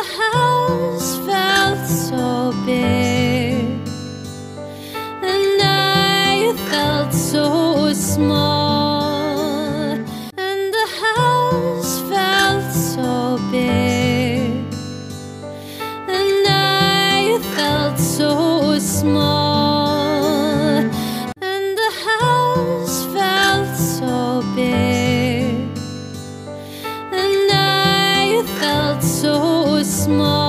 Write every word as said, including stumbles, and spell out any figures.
the house felt so big, and I felt so small. And the house felt so big, and I felt so small. And the house felt so big, and I felt so small.